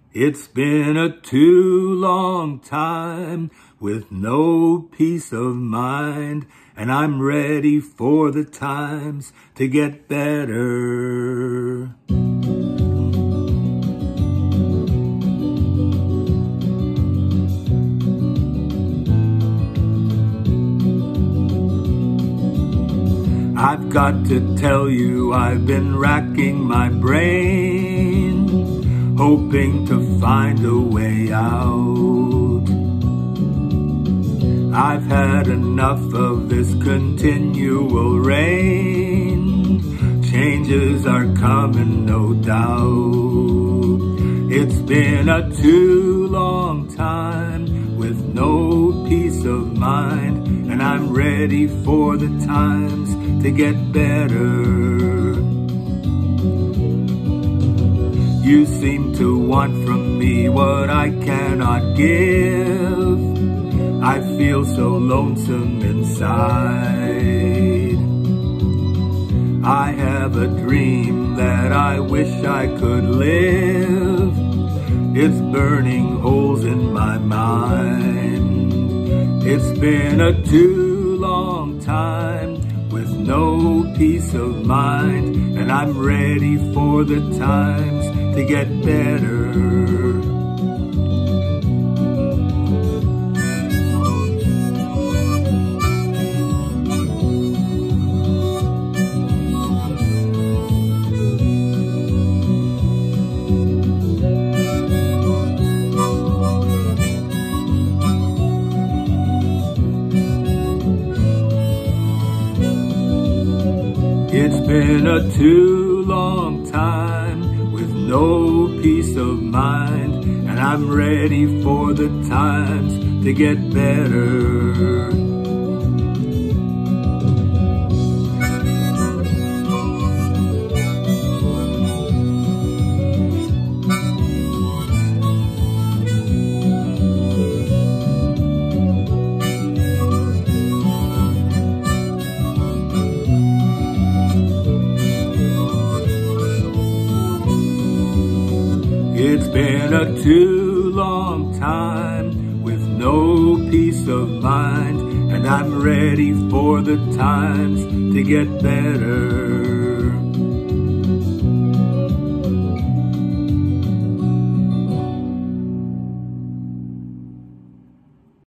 It's been a too long time with no peace of mind, and I'm ready for the times to get better. I've got to tell you, I've been racking my brain, hoping to find a way out. I've had enough of this continual rain. Changes are coming, no doubt. It's been a too long time with no peace of mind, and I'm ready for the times to get better. You seem to want from me what I cannot give. I feel so lonesome inside. I have a dream that I wish I could live. It's burning holes in my mind. It's been a too long time with no peace of mind, and I'm ready for the times to get better. It's been a too long time with no peace of mind, and I'm ready for the times to get better. It's been a too long time with no peace of mind, and I'm ready for the times to get better.